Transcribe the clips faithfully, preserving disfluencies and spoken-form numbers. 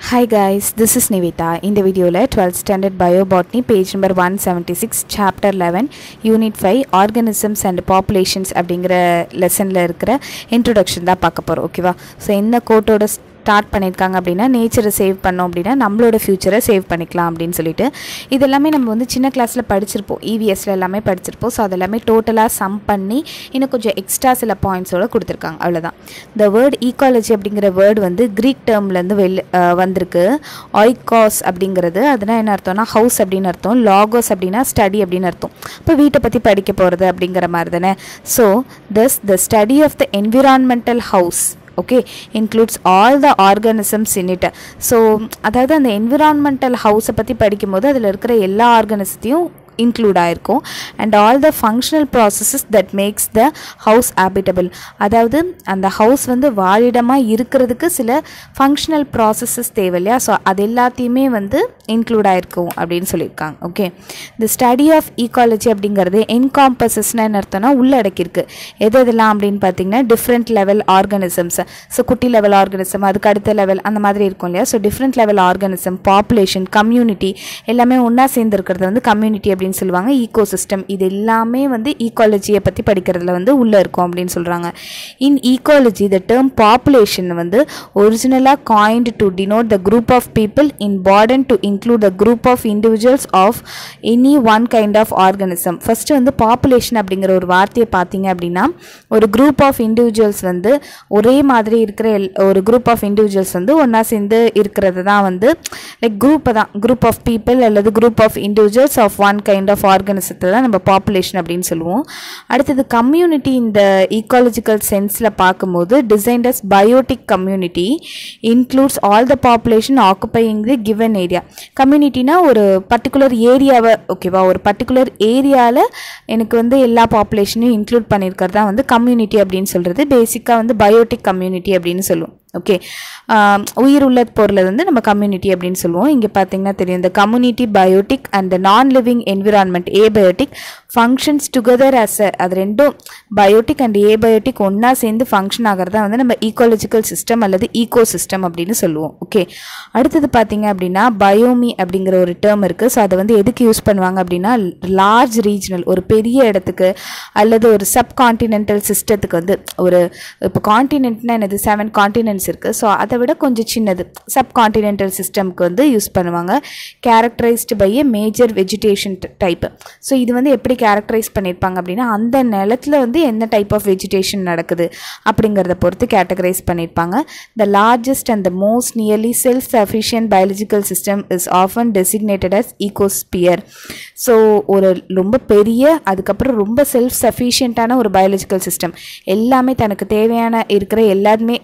Hi guys, this is Nivita. In the video la twelfth standard biobotany page number one seventy-six chapter eleven unit five organisms and populations அப்படிங்கற லெசன்ல இருக்கிற introduction தான் பார்க்க போறோம். ஓகேவா? So என்ன கோட்டோட start பண்ணிருக்காங்க அப்படினா நேச்சரை சேவ் பண்ணோம் அப்படினா நம்மளோட ஃபியூச்சரை சேவ் பண்ணிக்கலாம் அப்படினு சொல்லிட்டு இதெல்லாம் நம்ம வந்து சின்ன கிளாஸ்ல படிச்சிருப்போம். E V S ல எல்லாமே படிச்சிருப்போம். சோ அதெல்லாம் டோட்டலா சம் பண்ணி இன்னும் கொஞ்சம் எக்ஸ்ட்ரா சில பாயிண்ட்ஸோட கொடுத்திருக்காங்க. அவ்வளவுதான். The word ecology அப்படிங்கற வேர்ட் வந்து கிரீக் டேர்ம்ல இருந்து வந்திருக்கு. oikos அப்படிங்கிறது அதுனா என்ன அர்த்தம்னா ஹவுஸ் அப்படின அர்த்தம். logos அப்படினா ஸ்டடி அப்படின அர்த்தம். அப்ப வீட்டை பத்தி படிக்க போறது அப்படிங்கற மாதிரி தானே. So thus the study of the environmental house okay includes all the organisms in it. So அதாவது அந்த environmental house பத்தி படிக்கும்போது அதுல இருக்கிற எல்லா ஆர்கானிசத்தையும் include ஆயிருக்கும் and all the functional processes that makes the house habitable. அதாவது அந்த ஹவுஸ் வந்து வாழிடமா இருக்கிறதுக்கு சில functional processes தேவையில்லையா. ஸோ அது எல்லாத்தையுமே வந்து இன்க்ளூட் ஆயிருக்கும் அப்படின்னு சொல்லியிருக்காங்க. Okay, the study of ecology அப்படிங்கிறது encompassesனா என்ன அர்த்தம்னா உள்ளடக்கியிருக்கு. எது எதெல்லாம் அப்படின்னு பார்த்தீங்கன்னா டிஃப்ரெண்ட் லெவல் ஆர்கானிசம்ஸ். ஸோ குட்டி லெவல் ஆர்கானிசம், அதுக்கு அடுத்த லெவல் அந்த மாதிரி இருக்கும் இல்லையா. So different level organism, population, community எல்லாமே ஒன்றா சேர்ந்து இருக்கிறது வந்து கம்யூனிட்டி அப்படின்னு சொல்லுவாங்க. ஈகோசிஸ்டம் இது எல்லாமே வந்து ஈகாலஜியை பற்றி படிக்கிறதுல வந்து உள்ளே இருக்கும் அப்படின்னு சொல்கிறாங்க. In ecology the term population வந்து ஒரிஜினலாக coined to denote the group of people in pardon to include the group of individuals of any one kind of organism. First வந்து பாப்புலேஷன் அப்படிங்கிற ஒரு வார்த்தையை பார்த்தீங்க அப்படின்னா ஒரு குரூப் ஆஃப் இண்டிவிஜுவல்ஸ் வந்து ஒரே மாதிரி இருக்கிற ஒரு குரூப் ஆஃப் இண்டிவிஜுவல்ஸ் வந்து ஒன்றா சேர்ந்து இருக்கிறது தான் வந்து லைக் குரூப்பை தான் குரூப் ஆஃப் பீப்புள் அல்லது group of individuals of one kind of ஆர்கானிசத்தை தான் நம்ம பாப்புலேஷன் அப்படின்னு சொல்லுவோம். அடுத்தது கம்யூனிட்டி இந்த ஈகாலஜிக்கல் சென்ஸில் பார்க்கும்போது designed as biotic community includes all the population occupying the given area. கம்யூனிட்டினா ஒரு பர்டிகுலர் ஏரியாவை ஓகேவா ஒரு பர்டிகுலர் ஏரியாவில் எனக்கு வந்து எல்லா பாப்புலேஷனையும் இன்க்ளூட் பண்ணியிருக்கிறது தான் வந்து கம்யூனிட்டி அப்படின்னு சொல்கிறது. பேசிக்காக வந்து பயோட்டிக் கம்யூனிட்டி அப்படின்னு சொல்லுவோம். ஓகே, உயிர் உள்ள பொருளை வந்து நம்ம கம்யூனிட்டி அப்படின்னு சொல்லுவோம். இங்கே பார்த்தீங்கன்னா தெரியும் இந்த community biotic and non living environment abiotic functions together as அது ரெண்டும் பயோட்டிக் அண்ட் ஏபயோட்டிக் ஒன்றா சேர்ந்து ஃபங்க்ஷன் ஆகிறதா வந்து நம்ம ஈகாலஜிக்கல் சிஸ்டம் அல்லது ஈகோ சிஸ்டம் அப்படின்னு சொல்லுவோம். ஓகே, அடுத்தது பார்த்தீங்க அப்படின்னா பயோமி அப்படிங்கிற ஒரு டேர்ம் இருக்குது. ஸோ அதை வந்து எதுக்கு யூஸ் பண்ணுவாங்க அப்படின்னா லார்ஜ் ரீஜனல் ஒரு பெரிய இடத்துக்கு அல்லது ஒரு சப் கான்டினென்டல் சிஸ்டத்துக்கு வந்து ஒரு இப்போ கான்டினென்ட்னா என்னது செவன் கான்டினென்ட்ஸ் இருக்குது. ஸோ அதை விட கொஞ்சம் சின்னது சப் கான்டினென்டல் சிஸ்டம்க்கு வந்து யூஸ் பண்ணுவாங்க. Characterised by a major vegetation type. So இது வந்து எப்படி கேரக்டரைஸ் பண்ணியிருப்பாங்க அப்படின்னா அந்த நிலத்தில் வந்து என்ன டைப் ஆஃப் வெஜிடேஷன் நடக்குது அப்படிங்கிறத பொறுத்து கேட்டகரைஸ் பண்ணியிருப்பாங்க. The largest and the most nearly self sufficient biological system is often designated as ecosphere. So ஒரு ரொம்ப பெரிய அதுக்கப்புறம் ரொம்ப செல்ஃப் சஃபிஷியண்ட்டான ஒரு பயாலஜிக்கல் சிஸ்டம் எல்லாமே தனக்கு தேவையான இருக்கிற எல்லாருமே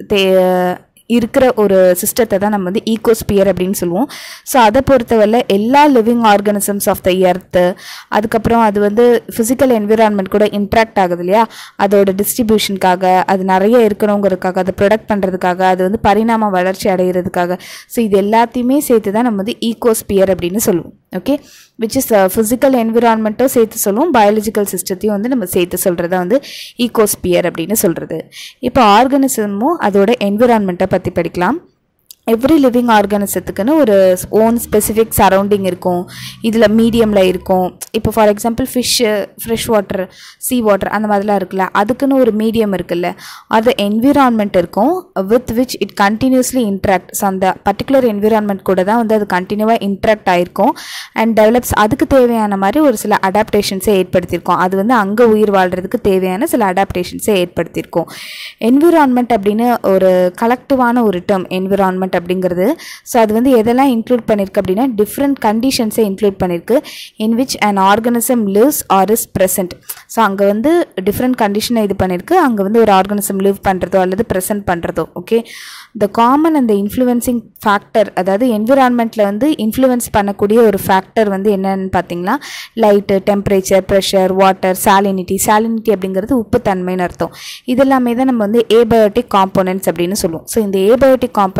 இருக்கிற ஒரு சிஸ்டத்தை தான் நம்ம வந்து ஈகோஸ்பியர் அப்படின்னு சொல்லுவோம். ஸோ அதை பொறுத்தவரை எல்லா living organisms of the earth அதுக்கப்புறம் அது வந்து ஃபிசிக்கல் என்விரான்மெண்ட் கூட இன்ட்ராக்ட் ஆகுது இல்லையா. அதோட டிஸ்ட்ரிபியூஷனுக்காக அது நிறைய இருக்கணுங்கிறதுக்காக அதை ப்ரொடக்ட் பண்ணுறதுக்காக அது வந்து பரிணாம வளர்ச்சி அடைகிறதுக்காக ஸோ இது எல்லாத்தையுமே சேர்த்து தான் நம்ம வந்து ஈகோஸ்பியர் அப்படின்னு சொல்லுவோம். ஓகே, விச் இஸ் ஃபிசிக்கல் என்விரான்மெண்ட்டும் சேர்த்து சொல்லுவோம், பயாலஜிக்கல் சிஸ்டத்தையும் வந்து நம்ம சேர்த்து சொல்கிறத வந்து ஈகோஸ்பியர் அப்படின்னு சொல்கிறது. இப்போ ஆர்கானிசமும் அதோட என்விரான்மெண்ட்டை பற்றி படிக்கலாம். எவ்ரி லிவிங் ஆர்கானிசத்துக்குன்னு ஒரு ஓன் ஸ்பெசிஃபிக் சரௌண்டிங் இருக்கும். இதில் மீடியமில் இருக்கும். இப்போ for example fish fresh water sea water அந்த மாதிரிலாம் இருக்குல்ல அதுக்குன்னு ஒரு மீடியம் இருக்குல்ல அது என்விரான்மெண்ட் இருக்கும் with which it continuously interact. So அந்த பர்டிகுலர் என்விரான்மெண்ட் கூட தான் வந்து அது கண்டினியூவாக இன்ட்ராக்ட் ஆகிருக்கும் அண்ட் டெவலப்ஸ் அதுக்கு தேவையான மாதிரி ஒரு சில அடாப்டேஷன்ஸை ஏற்படுத்தியிருக்கோம். அது வந்து அங்கே உயிர் வாழ்கிறதுக்கு தேவையான சில அடாப்டேஷன்ஸை ஏற்படுத்தியிருக்கோம். என்விரான்மெண்ட் அப்படின்னு ஒரு கலெக்டிவான ஒரு டேர்ம் என்விரான்மெண்ட் அப்படிங்கிறது. ஸோ அது வந்து எதெல்லாம் இன்க்ளூட் பண்ணியிருக்கு அப்படின்னா டிஃப்ரெண்ட் கண்டிஷன்ஸை இன்க்ளூட் பண்ணியிருக்கு in which an organism lives or is present. So அங்கே வந்து டிஃப்ரெண்ட் கண்டிஷனை இது பண்ணியிருக்கு. அங்கே வந்து ஒரு ஆர்கானிசம் லிவ் பண்ணுறதோ அல்லது ப்ரெசென்ட் பண்ணுறதோ. ஓகே, த காமன் அந்த இன்ஃப்ளூயன்சிங் ஃபேக்டர் அதாவது என்விரான்மெண்ட்டில் வந்து இன்ஃப்ளூயன்ஸ் பண்ணக்கூடிய ஒரு ஃபேக்டர் வந்து என்னன்னு பார்த்தீங்கன்னா light, temperature, pressure, water, salinity. Salinity அப்படிங்கிறது உப்பு தன்மைன்னு அர்த்தம். இதெல்லாமே தான் நம்ம வந்து ஏபயோட்டிக் காம்போனன்ட்ஸ் அப்படின்னு சொல்லுவோம். ஸோ இந்த ஏபயோட்டிக் காம்போனன்ட்ஸ் வந்து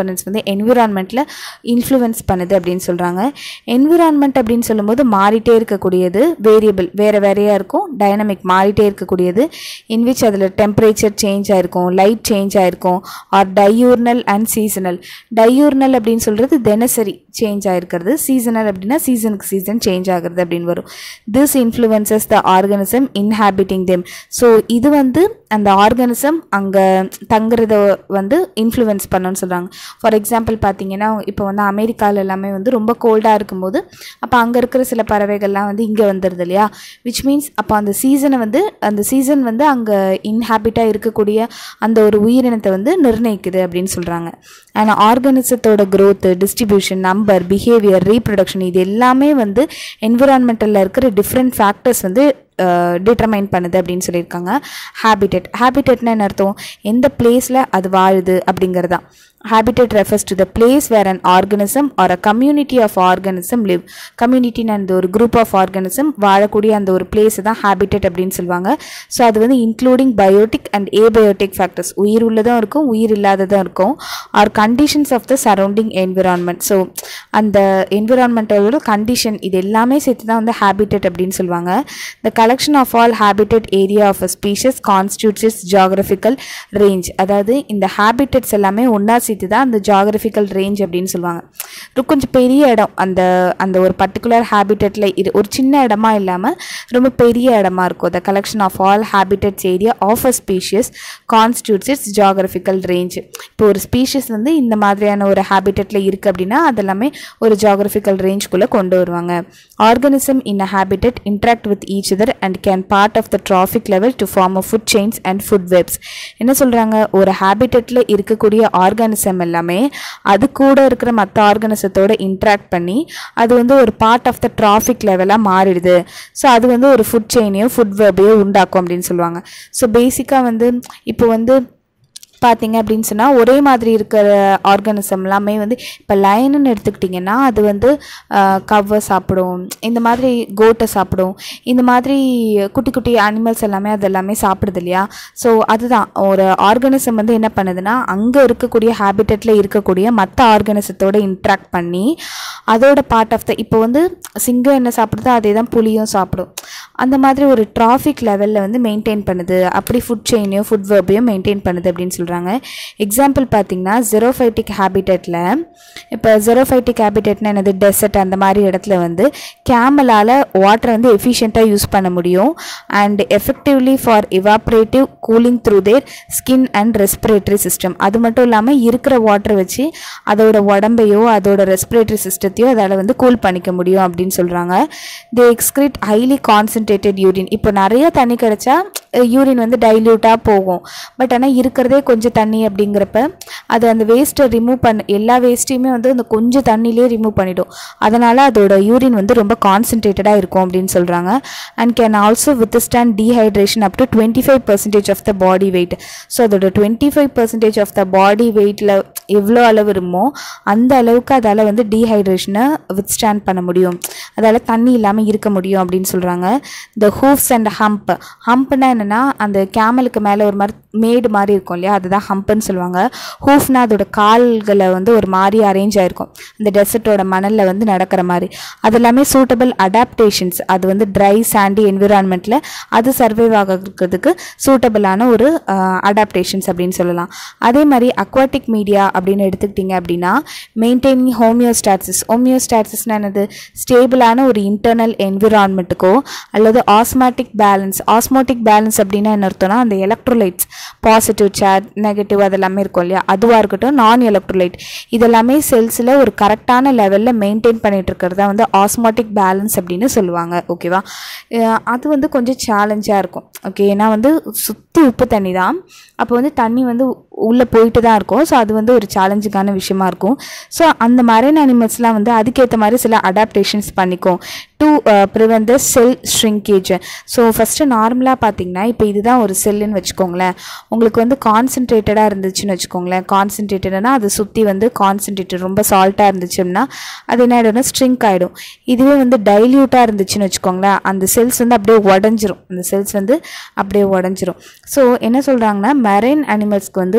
என்விரான்மெண்ட்டில் இன்ஃப்ளூயன்ஸ் பண்ணுது அப்படின்னு சொல்கிறாங்க. என்விரான்மெண்ட் அப்படின்னு சொல்லும்போது மாறிட்டே இருக்கக்கூடியது, வேரியபிள் வேறு வேறையாக இருக்கும், டைனமிக் மாறிட்டே இருக்கக்கூடியது, இன் விச் அதில் டெம்பரேச்சர் சேஞ்ச் ஆகிருக்கும், லைட் சேஞ்ச் ஆகிருக்கும், or diurnal and seasonal. Diurnal அப்படின்னு சொல்கிறது தினசரி சேஞ்ச் ஆகிருக்கிறது, சீசனல் அப்படின்னா சீசனுக்கு சீசன் சேஞ்ச் ஆகிறது அப்படின்னு வரும். This influences the organism inhabiting them. So இது வந்து அந்த ஆர்கானிசம் அங்கே தங்குறத வந்து இன்ஃப்ளூயன்ஸ் பண்ணணும்னு சொல்கிறாங்க. ஃபார் எக்ஸாம்பிள் பார்த்தீங்கன்னா இப்போ வந்து அமெரிக்காவில் எல்லாமே வந்து ரொம்ப கோல்டாக இருக்கும்போது அப்போ அங்கே இருக்கிற சில பறவைகள்லாம் வந்து இங்கே வந்துடுது இல்லையா, விச் மீன்ஸ் அப்போ அந்த சீசனை வந்து அந்த சீசன் வந்து அங்கே இன்ஹாபிட்டாக இருக்கக்கூடிய அந்த ஒரு உயிரினத்தை வந்து நிர்ணயிக்குது அப்படின்னு சொல்கிறாங்க. அண்ட் ஆர்கானிசத்தோட growth, distribution, number, behaviour, reproduction இது எல்லாமே வந்து என்விரான்மெண்டலில் இருக்கிற டிஃப்ரெண்ட் ஃபேக்டர்ஸ் வந்து டிட்டர்மைன் பண்ணுது அப்படின்னு சொல்லியிருக்காங்க. ஹேபிட்டட், ஹேபிட்டட்னா என்ன அர்த்தம், எந்த பிளேஸில் அது வாழுது அப்படிங்கிறது தான். Habitat refers to the place where an organism or a community of organism live. Community and ஒரு group of organism வாழக்கூடிய அந்த ஒரு place தான் habitat அப்படின்னு சொல்லுவாங்க. ஸோ அது வந்து including biotic and abiotic factors, உயிர் உள்ளதும் இருக்கும் உயிர் இல்லாததும் இருக்கும், or conditions of the surrounding environment. So அந்த என்விரான்மெண்டலோட கண்டிஷன் இது எல்லாமே சேர்த்து தான் வந்து habitat அப்படின்னு சொல்லுவாங்க. The collection of all habitat area of a species constitutes its geographical range. அதாவது இந்த habitats எல்லாமே ஒன்றா சேர்த்து தான் அந்த ஜியாகிரபிக்கல் ரேஞ்ச் அப்படின்னு சொல்லுவாங்க. கொஞ்சம் பெரிய இடம் அந்த அந்த ஒரு பர்டிகுலர் ஹேபிட்டட்டில் இது ஒரு சின்ன இடமா இல்லாமல் ரொம்ப பெரிய இடமா இருக்கும். The collection of all habitats area of a species constitutes its geographical range. இப்போ ஒரு ஸ்பீஷியஸ் வந்து இந்த மாதிரியான ஒரு ஹேபிட்டட்டில் இருக்குது அப்படின்னா அதெல்லாமே ஒரு ஜியாகிரபிக்கல் ரேஞ்சுக்குள்ளே கொண்டு வருவாங்க. Organism in a habitat interact with each other and can part of the trophic level to form a food chains and food webs. என்ன சொல்கிறாங்க, ஒரு ஹேபிட்டட்டில் இருக்கக்கூடிய ஆர்கானிசம் எல்லாமே அது கூட இருக்கிற மற்ற ஆர்கானிசத்தோட இன்ட்ராக்ட் பண்ணி அது வந்து ஒரு பார்ட் ஆஃப் த டிராஃபிக் லெவலாக மாறிடுது. ஸோ அது வந்து ஒரு ஃபுட் செயினையோ ஃபுட் வெப்பையோ உண்டாக்கும் அப்படின்னு சொல்லுவாங்க. ஸோ பேசிக்காக வந்து இப்போ வந்து பார்த்தீங்க அப்படின்னு சொன்னால் ஒரே மாதிரி இருக்கிற ஆர்கானிசம் எல்லாமே வந்து இப்போ லைனுன்னு எடுத்துக்கிட்டிங்கன்னா அது வந்து கவ்வை சாப்பிடும், இந்த மாதிரி கோட்டை சாப்பிடும், இந்த மாதிரி குட்டி குட்டி அனிமல்ஸ் எல்லாமே அது எல்லாமே சாப்பிடுது இல்லையா. ஸோ அதுதான் ஒரு ஆர்கானிசம் வந்து என்ன பண்ணுதுன்னா அங்கே இருக்கக்கூடிய ஹேபிட்டட்டில் இருக்கக்கூடிய மற்ற ஆர்கானிசத்தோடு இன்ட்ராக்ட் பண்ணி அதோட பார்ட் ஆஃப் த இப்போ வந்து சிங்கம் என்ன சாப்பிடுதோ அதே தான் புலியும் சாப்பிடும். அந்த மாதிரி ஒரு டிராஃபிக் லெவலில் வந்து மெயின்டைன் பண்ணுது, அப்படி ஃபுட் செயினையும் ஃபுட் வெப்பையும் மெயின்டைன் பண்ணுது அப்படின்னு சொல்கிறாங்க. எக்ஸாம்பிள் பார்த்தீங்கன்னா ஜெரோஃபைட்டிக் ஹேபிட்டட்டில் இப்போ ஜெரோஃபைட்டிக் ஹேபிட்டட்னா என்னது, டெசர்ட் அந்த மாதிரி இடத்துல வந்து கேமலால் வாட்டரை வந்து எஃபிஷியண்ட்டாக யூஸ் பண்ண முடியும் and effectively for evaporative cooling through their skin and respiratory system. அது மட்டும் இல்லாமல் இருக்கிற வாட்டரை வச்சு அதோட உடம்பையோ அதோட ரெஸ்பிரேட்டரி சிஸ்டத்தையோ அதால் வந்து கூல் பண்ணிக்க முடியும் அப்படின்னு சொல்கிறாங்க. They excrete highly concentrated urine. இப்போ நிறைய தண்ணி கிடச்சா யூரின் வந்து டைல்யூட்டாக போகும், பட் ஆனால் இருக்கிறதே கொஞ்சம் தண்ணி அப்படிங்கிறப்ப அது அந்த வேஸ்ட்டை ரிமூவ் பண்ண எல்லா வேஸ்ட்டையுமே வந்து அந்த கொஞ்சம் தண்ணியிலே ரிமூவ் பண்ணிடும். அதனால் அதோட யூரின் வந்து ரொம்ப கான்சன்ட்ரேட்டடாக இருக்கும் அப்படின்னு சொல்கிறாங்க. And can also withstand dehydration up to twenty five percentage of the body weight. So அதோட twenty five percentage of the body வெயிட்டில் எவ்வளோ அளவு இருக்குமோ அந்த அளவுக்கு அதால் வந்து டீஹைட்ரேஷனை வித்ஸ்டாண்ட் பண்ண முடியும், அதால் தண்ணி இல்லாமல் இருக்க முடியும் அப்படின்னு சொல்கிறாங்க. த ஹூஃப்ஸ் அண்ட் ஹம்ப். ஹம்ப்னா என்னென்னா அந்த கேமலுக்கு மேலே ஒரு மாதிரி மேடு மாதிரி இருக்கும் இல்லையா, அதுதான் ஹம்ப்னு சொல்லுவாங்க. ஹூஃப்னா அதோட கால்களை வந்து ஒரு மாதிரி அரேஞ்ச் ஆகிருக்கும் அந்த டெசர்ட்டோட மணலில் வந்து நடக்கிற மாதிரி. அது எல்லாமே சூட்டபிள் அடாப்டேஷன்ஸ், அது வந்து ட்ரை சாண்டி என்விரான்மெண்ட்டில் அது சர்வைவ் ஆகிறதுக்கு சூட்டபிளான ஒரு அடாப்டேஷன்ஸ் அப்படின்னு சொல்லலாம். அதே மாதிரி அக்வாட்டிக் மீடியா அப்படின்னு எடுத்துக்கிட்டிங்க அப்படின்னா மெயின்டைனிங் ஹோமியோஸ்டாசிஸ். ஹோமியோஸ்டாசிஸ்னா என்னது, ஸ்டேபிளான ஒரு இன்டர்னல் என்விரான்மெண்ட்டுக்கோ அல்லது ஆஸ்மாட்டிக் பேலன்ஸ். ஆஸ்மோட்டிக் பேலன்ஸ் அப்படின்னா என்ன அர்த்தம்னா அந்த எலக்ட்ரோலைட்ஸ் பாசிட்டிவ் சார்ஜ் நெகட்டிவ் அதெல்லாமே இருக்கும் இல்லையா, அதுவாக இருக்கட்டும் நான் எலக்ட்ரோலைட் இதெல்லாமே செல்ஸில் ஒரு கரெக்டான லெவலில் மெயின்டைன் பண்ணிட்டு இருக்கிறதா வந்து ஆஸ்மாட்டிக் பேலன்ஸ் அப்படின்னு சொல்லுவாங்க. ஓகேவா, அது வந்து கொஞ்சம் சேலஞ்சாக இருக்கும். ஓகே, ஏன்னா வந்து சுற்றி உப்பு தண்ணி தான், அப்போ வந்து தண்ணி வந்து உள்ளே போயிட்டு தான் இருக்கும். ஸோ அது வந்து ஒரு சேலஞ்சுக்கான விஷயமா இருக்கும். ஸோ அந்த மரைன் அனிமல்ஸ்லாம் வந்து அதுக்கேற்ற மாதிரி சில அடாப்டேஷன்ஸ் பண்ணிக்கும் to prevent the cell shrinkage. So first நார்மலாக பார்த்தீங்கன்னா இப்போ இதுதான் ஒரு செல்லுன்னு வச்சுக்கோங்களேன், உங்களுக்கு வந்து கான்சன்ட்ரேட்டடாக இருந்துச்சுன்னு வச்சுக்கோங்களேன். கான்சன்ட்ரேட்டட்னா அது சுற்றி வந்து கான்சன்ட்ரேட்டட் ரொம்ப சால்ட்டாக இருந்துச்சுன்னா அது என்ன ஆகிடும்னா ஸ்ட்ரிங்க் ஆகிடும். இதுவே வந்து டைல்யூட்டாக இருந்துச்சுன்னு வச்சுக்கோங்களேன், அந்த செல்ஸ் வந்து அப்படியே உடஞ்சிரும், அந்த செல்ஸ் வந்து அப்படியே உடஞ்சிரும். ஸோ என்ன சொல்கிறாங்கன்னா மெரைன் அனிமல்ஸ்க்கு வந்து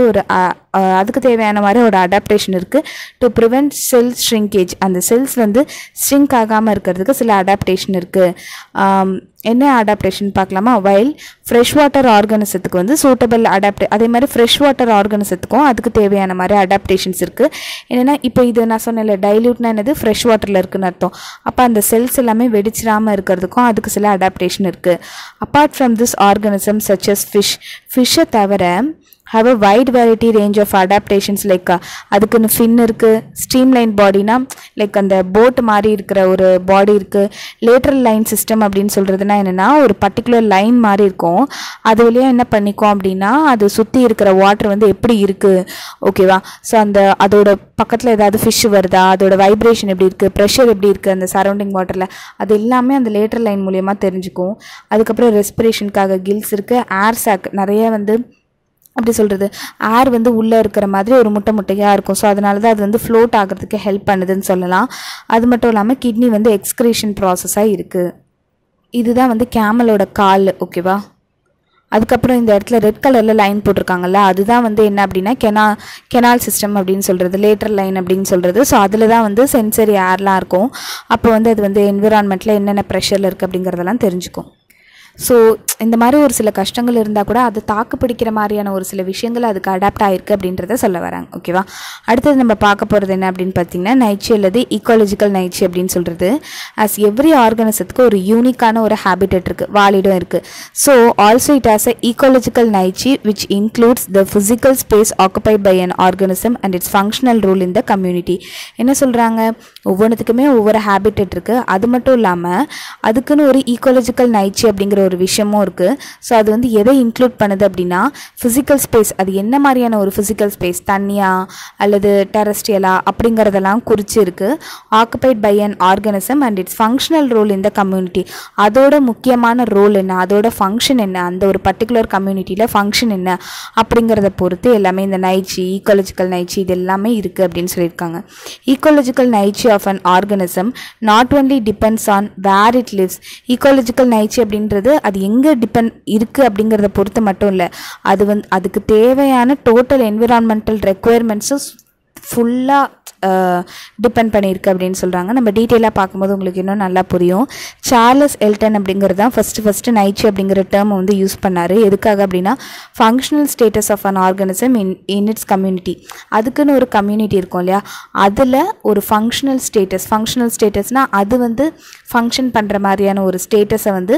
ஒரு அதுக்கு தேவையான மாதிரி ஒரு அடாப்டேஷன் இருக்குது. டு ப்ரிவெண்ட் செல் ஷ்ரிங்கேஜ், அந்த செல்ஸ் வந்து ஷ்ரிங்க் ஆகாமல் இருக்கிறதுக்கு சில அடாப்டேஷன் இருக்குது. என்ன அடாப்டேஷன் பார்க்கலாமா? வைல் ஃப்ரெஷ் வாட்டர் ஆர்கானிசத்துக்கு வந்து சூட்டபிள் அடாப்டே, அதே மாதிரி ஃப்ரெஷ் வாட்டர் ஆர்கானிசத்துக்கும் அதுக்கு தேவையான மாதிரி அடாப்டேஷன்ஸ் இருக்குது. என்னென்னா இப்போ இது நான் சொன்னேன்ல, டைல்யூட்னா என்னது, ஃப்ரெஷ் வாட்டரில் இருக்குன்னு அர்த்தம். அப்போ அந்த செல்ஸ் எல்லாமே வெடிச்சிடாமல் இருக்கிறதுக்கும் அதுக்கு சில அடாப்டேஷன் இருக்குது. Apart from this organism such as fish, ஃபிஷ்ஷை தவிர have a wide variety range of adaptations like அதுக்குன்னு ஃபின் இருக்குது, ஸ்ட்ரீம் லைன் பாடினா லைக் அந்த போட் மாதிரி இருக்கிற ஒரு பாடி இருக்குது. லேட்ரல் லைன் சிஸ்டம் அப்படின்னு சொல்கிறதுனா என்னென்னா ஒரு பர்டிகுலர் லைன் மாதிரி இருக்கும், அது வழியாக என்ன பண்ணிக்கும் அப்படின்னா அது சுற்றி இருக்கிற வாட்டர் வந்து எப்படி இருக்குது, ஓகேவா. ஸோ அந்த அதோட பக்கத்தில் ஏதாவது ஃபிஷ் வருதா, அதோட வைப்ரேஷன் எப்படி இருக்குது, ப்ரெஷர் எப்படி இருக்குது அந்த சரௌண்டிங் வாட்டரில், அது எல்லாமே அந்த லேட்ரல் லைன் மூலயமா தெரிஞ்சுக்கும். அதுக்கப்புறம் ரெஸ்பிரேஷனுக்காக கில்ஸ் இருக்குது. ஏர் சாக் நிறைய வந்து அப்படி சொல்கிறது, ஏர் வந்து உள்ளே இருக்கிற மாதிரி ஒரு முட்டை முட்டையாக இருக்கும். ஸோ அதனால தான் அது வந்து ஃப்ளோட் ஆகிறதுக்கு ஹெல்ப் பண்ணுதுன்னு சொல்லலாம். அது மட்டும் இல்லாமல் கிட்னி வந்து எக்ஸ்க்ரீஷன் ப்ராசஸாக இருக்குது. இதுதான் வந்து கேமலோட கால், ஓகேவா. அதுக்கப்புறம் இந்த இடத்துல ரெட் கலரில் லைன் போட்டிருக்காங்கல்ல, அதுதான் வந்து என்ன அப்படின்னா கெனா கெனால் சிஸ்டம் அப்படின்னு சொல்கிறது, லேட்டர் லைன் அப்படின்னு சொல்கிறது. ஸோ அதில் தான் வந்து சென்சரி ஏர்லாம் இருக்கும். அப்போ வந்து அது வந்து என்விரான்மெண்ட்டில் என்னென்ன ப்ரெஷரில் இருக்குது அப்படிங்கிறதெல்லாம் தெரிஞ்சுக்கும். ஸோ இந்த மாதிரி ஒரு சில கஷ்டங்கள் இருந்தால் கூட அது தாக்கு பிடிக்கிற மாதிரியான ஒரு சில விஷயங்கள் அதுக்கு அடாப்ட் ஆகிருக்கு அப்படின்றத சொல்ல வராங்க, ஓகேவா. அடுத்தது நம்ம பார்க்க போகிறது என்ன அப்படின்னு பார்த்தீங்கன்னா நைச்சி அல்லது ஈக்காலஜிக்கல் நைச்சி அப்படின்னு சொல்கிறது. ஆஸ் எவ்ரி ஆர்கானிசத்துக்கு ஒரு யூனிக்கான ஒரு ஹேபிட்டட் இருக்குது, வாலிடம் இருக்குது. So also it has a ecological niche which includes the physical space occupied by an organism and its functional role in the community. என்ன சொல்கிறாங்க, ஒவ்வொன்றுத்துக்குமே ஒவ்வொரு ஹேபிட்டட் இருக்குது. அது மட்டும் இல்லாமல் அதுக்குன்னு ஒரு ஈக்காலஜிக்கல் நைச்சி அப்படிங்கிற ஒரு விஷயமும் இருக்குது. ஸோ அது வந்து எதை இன்க்ளூட் பண்ணுது அப்படின்னா ஃபிசிக்கல் ஸ்பேஸ், அது என்ன மாதிரியான ஒரு ஃபிசிக்கல் ஸ்பேஸ், தண்ணியா அல்லது டெரஸ்ட்ரியலா அப்படிங்கிறதெல்லாம் குறித்து இருக்குது. Occupied by an organism and its functional role இந்த கம்யூனிட்டி, அதோட முக்கியமான ரோல் என்ன, அதோட ஃபங்க்ஷன் என்ன, அந்த ஒரு பர்டிகுலர் கம்யூனிட்டியில் ஃபங்க்ஷன் என்ன அப்படிங்கிறத பொறுத்து எல்லாமே இந்த நைச்சி, ஈக்காலஜிக்கல் நைச்சி இது எல்லாமே இருக்குது அப்படின்னு சொல்லியிருக்காங்க. Ecological niche of an organism not only depends on where it lives. Ecological niche அப்படின்றது அது எங்கே டிபெண்ட் இருக்குது அப்படிங்கிறத பொறுத்து மட்டும் இல்லை, அது வந்து அதுக்கு தேவையான டோட்டல் என்விரான்மெண்டல் ரெக்குயர்மெண்ட்ஸும் ஃபுல்லாக டிபெண்ட் பண்ணியிருக்கு அப்படின்னு சொல்கிறாங்க. நம்ம டீட்டெயிலாக பார்க்கும்போது உங்களுக்கு இன்னும் நல்லா புரியும். சார்லஸ் எல்டன் அப்படிங்கிறது தான் ஃபஸ்ட்டு ஃபஸ்ட்டு நைச்சி அப்படிங்கிற டேர்மை வந்து யூஸ் பண்ணார். எதுக்காக அப்படின்னா functional status of an organism in in its community, அதுக்குன்னு ஒரு கம்யூனிட்டி இருக்கும் இல்லையா, அதில் ஒரு ஃபங்க்ஷனல் ஸ்டேட்டஸ், ஃபங்க்ஷனல் ஸ்டேட்டஸ்னால் அது வந்து ஃபங்க்ஷன் பண்ணுற மாதிரியான ஒரு ஸ்டேட்டஸை வந்து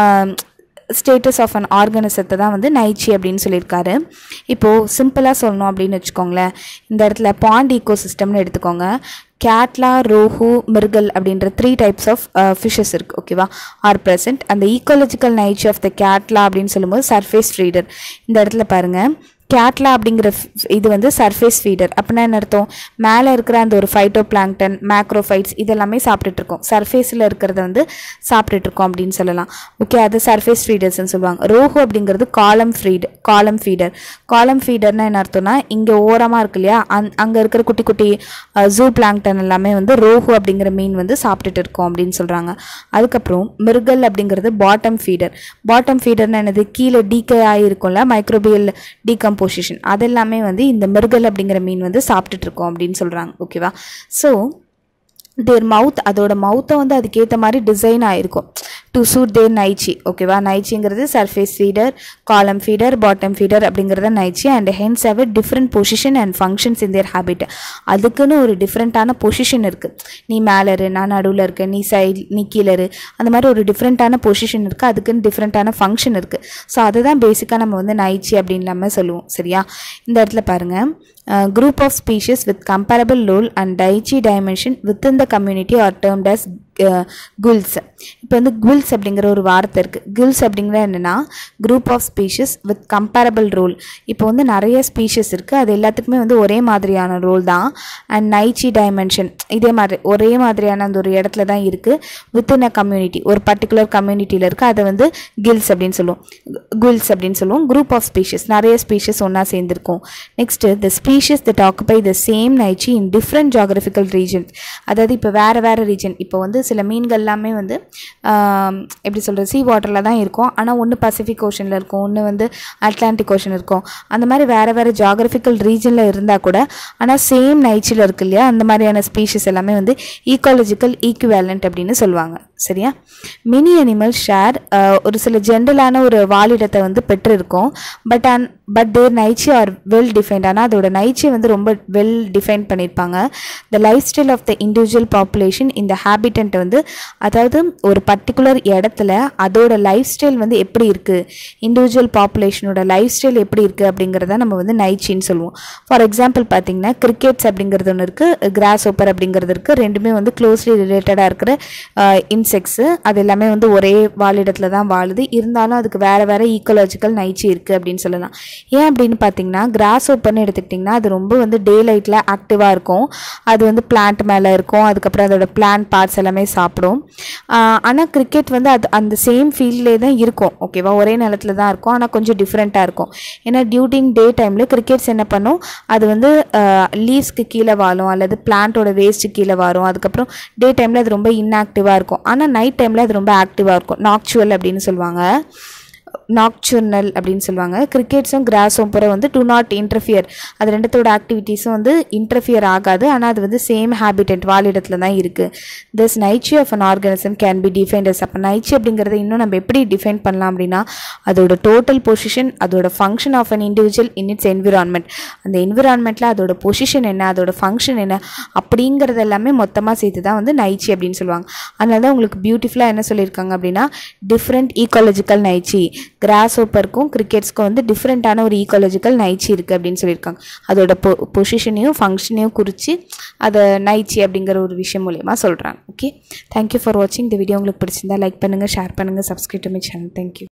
ஸ்டேட்டஸ் ஆஃப் அன் ஆர்கானிசத்தை தான் வந்து நைச்சி அப்படின்னு சொல்லியிருக்காரு. இப்போது சிம்பிளாக சொல்லணும் அப்படின்னு வச்சுக்கோங்களேன், இந்த இடத்துல பாண்ட் ஈக்கோ சிஸ்டம்னு எடுத்துக்கோங்க. கேட்லா, ரோஹு, மிர்கல் அப்படின்ற த்ரீ டைப்ஸ் ஆஃப் ஃபிஷஸ் இருக்குது, ஓகேவா, ஆர் ப்ரெசென்ட். அந்த ecological niche of the catla அப்படின்னு சொல்லும்போது சர்ஃபேஸ் ஃபீடர். இந்த இடத்துல பாருங்கள், கேட்லா அப்படிங்கிற இது வந்து சர்ஃபேஸ் ஃபீடர். அப்படின்னா என்ன அர்த்தம், மேலே இருக்கிற அந்த ஒரு ஃபைட்டோ பிளாங்டன், மேக்ரோஃபைட்ஸ் இதெல்லாமே சாப்பிட்டுட்ருக்கோம், சர்ஃபேஸில் இருக்கிறத வந்து சாப்பிட்டுட்ருக்கோம் அப்படின்னு சொல்லலாம், ஓகே. அது சர்ஃபேஸ் ஃபீடர்ஸ்ன்னு சொல்லுவாங்க. ரோஹு அப்படிங்கிறது காலம் ஃபீட் காலம் ஃபீடர். காலம் ஃபீடர்னால் என்ன அர்த்தம்னா இங்கே ஓரமாக இருக்கு இல்லையா, அந் அங்கே இருக்கிற குட்டி குட்டி ஜூ பிளாங்டன் எல்லாமே வந்து ரோஹு அப்படிங்கிற மீன் வந்து சாப்பிட்டுட்டு இருக்கோம் அப்படின்னு சொல்கிறாங்க. அதுக்கப்புறம் மிர்கல் அப்படிங்கிறது பாட்டம் ஃபீடர். பாட்டம் ஃபீடர்னா என்னது, கீழே டீகே ஆகிருக்கும்ல, மைக்ரோபியல் டீகம் பொசிஷன், அதெல்லாமே வந்து இந்த மிர்கல் அப்படிங்கிற மீன் வந்து சாப்பிட்டுட்டு இருக்கோம் அப்படின்னு சொல்கிறாங்க, ஓகேவா. ஸோ தேர் மவுத், அதோட மவுத்தை வந்து அதுக்கேற்ற மாதிரி டிசைன் ஆகிருக்கும் டு சூட் தேர் நைச்சி, ஓகேவா. நைச்சிங்கிறது surface feeder, column feeder, bottom feeder அப்படிங்கிறத niche. And hence have different position and functions in their habit. அதுக்குன்னு ஒரு டிஃப்ரெண்ட்டான பொசிஷன் இருக்குது. நீ மேலே இரு, நான் நடுவில் இருக்கேன், நீ சைடு, நீ கீழே இரு, அந்த மாதிரி ஒரு டிஃப்ரெண்ட்டான பொசிஷன் இருக்குது, அதுக்குன்னு டிஃப்ரெண்ட்டான ஃபங்க்ஷன் இருக்குது. ஸோ அதை தான் பேசிக்காக நம்ம வந்து நைச்சி அப்படின்னு இல்லாமல் சொல்லுவோம், சரியா. இந்த இடத்துல பாருங்கள், group of species with comparable role and daiichi dimension within the community are termed as குல்ஸ். இப்போ வந்து குல்ஸ் அப்படிங்கிற ஒரு வார்த்தை இருக்குது. குல்ஸ் அப்படிங்கிறது என்னென்னா group of species with comparable role. இப்போ வந்து நிறைய ஸ்பீஷஸ் இருக்குது, அது எல்லாத்துக்குமே வந்து ஒரே மாதிரியான ரோல் தான். அண்ட் நைச்சி டைமென்ஷன் இதே மாதிரி ஒரே மாதிரியான அந்த ஒரு இடத்துல தான் இருக்குது. வித்தின் அ கம்யூனிட்டி, ஒரு பர்டிகுலர் கம்யூனிட்டியில் இருக்குது, அதை வந்து கில்ஸ் அப்படின்னு சொல்லுவோம், குல்ஸ் அப்படின்னு சொல்லுவோம். குரூப் ஆஃப் ஸ்பீஷஸ், நிறைய ஸ்பீஷஸ் ஒன்றா சேர்ந்துருக்கும். Next the species that occupy the same niche in different geographical regions. அதாவது இப்போ வேறு வேறு ரீஜன், இப்போ வந்து சில மீன்கள் எல்லாமே வந்து எப்படி சொல்கிறது, சீ வாட்டரில் தான் இருக்கும். ஆனால் ஒன்று பசிபிக் ஓஷனில் இருக்கும், ஒன்று வந்து அட்லாண்டிக் ஓஷன் இருக்கும். அந்த மாதிரி வேறு வேறு ஜாகிரபிக்கல் ரீஜனில் இருந்தால் கூட ஆனால் சேம் நைச்சில் இருக்கு இல்லையா, அந்த மாதிரியான ஸ்பீஷிஸ் எல்லாமே வந்து ஈக்காலஜிக்கல் ஈக்குவேலண்ட் அப்படின்னு சொல்லுவாங்க. சரியா? மினி அனிமல் ஷேர் ஒரு சில ஜென்ரலான ஒரு வாழிடத்தை வந்து பெற்றிருக்கும். But and but their niche are well defined. ஆனால் அதோட நைச்சி வந்து ரொம்ப வெல் டிஃபைன் பண்ணியிருப்பாங்க. The lifestyle of the individual population இந்த ஹேபிட்டன்ட் வந்து, அதாவது ஒரு பர்டிகுலர் இடத்துல அதோட லைஃப் ஸ்டைல் வந்து எப்படி இருக்குது, இண்டிவிஜுவல் பாப்புலேஷனோட லைஃப் ஸ்டைல் எப்படி இருக்குது அப்படிங்கிறத நம்ம வந்து நைச்சின்னு சொல்லுவோம். ஃபார் எக்ஸாம்பிள் பார்த்தீங்கன்னா கிரிக்கெட்ஸ் அப்படிங்கிறது ஒன்று இருக்குது, கிராஸ் ஓப்பர் அப்படிங்கிறது இருக்குது. ரெண்டுமே வந்து க்ளோஸ்லி ரிலேட்டடாக இருக்கிற இன்செக்ட்ஸு. அது எல்லாமே வந்து ஒரே வாழிடத்தில் தான் வாழுது. இருந்தாலும் அதுக்கு வேறு வேறு ஈக்கோலாஜிக்கல் நைச்சி இருக்குது அப்படின்னு சொல்லலாம். ஏன் அப்படின்னு பார்த்தீங்கன்னா கிராஸ் ஓப்பர்னு எடுத்துக்கிட்டிங்கன்னா அது ரொம்ப வந்து டே லைட்டில் ஆக்டிவாக இருக்கும். அது வந்து பிளான்ட் மேலே இருக்கும், அதுக்கப்புறம் அதோட பிளான்ட் பார்ட்ஸ் எல்லாமே சாப்பிடும். ஆனால் கிரிக்கெட் வந்து அது அந்த சேம் ஃபீல்ட்லேயே தான் இருக்கும். ஓகேவா? ஒரே நிலத்தில் தான் இருக்கும், ஆனால் கொஞ்சம் டிஃப்ரெண்ட்டாக இருக்கும். ஏன்னா டியூட்டிங் டே டைமில் கிரிக்கெட்ஸ் என்ன பண்ணும், அது வந்து லீவ்ஸ்க்கு கீழே வாழும் அல்லது பிளான்ட்டோட வேஸ்ட்டு கீழே வரும். அதுக்கப்புறம் டே டைமில் அது ரொம்ப இன்ஆக்டிவாக இருக்கும். ஆனால் நைட் டைமில் அது ரொம்ப ஆக்டிவாக இருக்கும். நாக்சுவல் அப்படின்னு சொல்லுவாங்க, நாக்சுர்னல் அப்படின்னு சொல்லுவாங்க. கிரிக்கெட்ஸும் கிராஸ் ஓப்பரும் வந்து டு நாட் இன்டர்ஃபியர், அது ரெண்டுத்தோட ஆக்டிவிட்டீஸும் வந்து இன்டர்ஃபியர் ஆகாது. ஆனால் அது வந்து சேம் ஹேபிட்டன்ட் வாழிடத்தில் தான் இருக்குது. This niche of an organism can be defined as. அப்போ நைச்சி அப்படிங்கிறத இன்னும் நம்ம எப்படி டிஃபைன் பண்ணலாம் அப்படின்னா, அதோட டோட்டல் பொசிஷன், அதோட function of an individual in its environment. அந்த என்விரான்மெண்ட்டில் அதோட பொசிஷன் என்ன, அதோட ஃபங்க்ஷன் என்ன அப்படிங்கிறது எல்லாமே மொத்தமாக சேர்த்து தான் வந்து நைச்சி அப்படின்னு சொல்லுவாங்க. அதனால தான் உங்களுக்கு பியூட்டிஃபுல்லாக என்ன சொல்லியிருக்காங்க அப்படின்னா, டிஃப்ரெண்ட் ஈக்காலஜிக்கல் நைச்சி. கிராஸ் ஓப்பருக்கும் கிரிக்கெட்ஸ்க்கும் வந்து டிஃப்ரெண்ட்டான ஒரு ஈக்காலஜிக்கல் நைச்சி இருக்குது அப்படின்னு சொல்லியிருக்காங்க. அதோட பொ பொசிஷனையும் ஃபங்க்ஷனையும் குறித்து அதை நைச்சி அப்படிங்கிற ஒரு விஷயம் மூலமா சொல்கிறாங்க. ஓகே, தேங்க்யூ ஃபார் வாட்சிங். இந்த வீடியோ உங்களுக்கு பிடிச்சிருந்தா லைக் பண்ணுங்கள், ஷேர் பண்ணுங்கள், subscribe to my channel. Thank you.